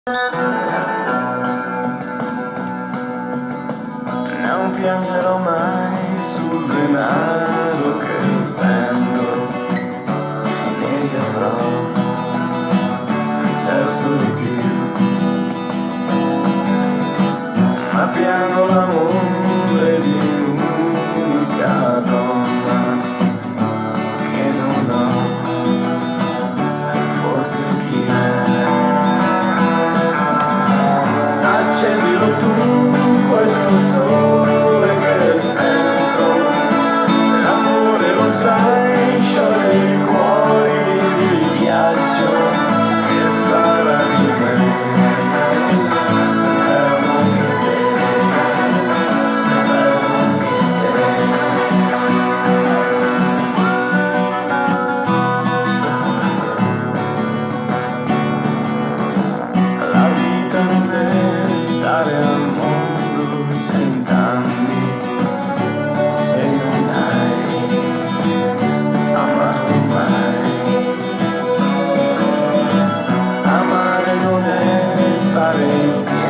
Non piangerò mai sul denaro che spendo, ne riavrò certo di più, ma piano l'amore di un'unica donna che non ho, forse chi è. Accendilo tu questo sole che è spento, l'amore lo sai, scioglie i cuori di ghiaccio che sarà di me, se perdo anche te, se perdo anche te. La vita non è stare al mondo 100 anni se non hai amato mai. Amare non è stare insieme